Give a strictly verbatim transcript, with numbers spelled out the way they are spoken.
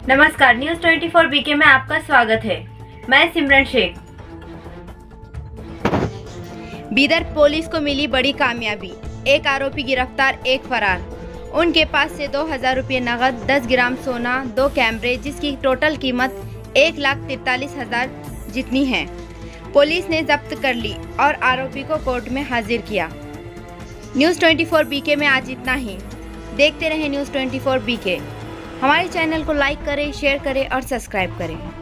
नमस्कार, न्यूज चौबीस बीके में आपका स्वागत है। मैं सिमरन शेख। बीदर पुलिस को मिली बड़ी कामयाबी, एक आरोपी गिरफ्तार, एक फरार। उनके पास से दो हजार रुपये नकद, दस ग्राम सोना, दो कैमरे, जिसकी टोटल कीमत एक लाख तिरतालीस हजार जितनी है, पुलिस ने जब्त कर ली और आरोपी को कोर्ट में हाजिर किया। न्यूज चौबीस बीके में आज इतना ही। देखते रहें न्यूज चौबीस बीके। हमारे चैनल को लाइक करें, शेयर करें और सब्सक्राइब करें।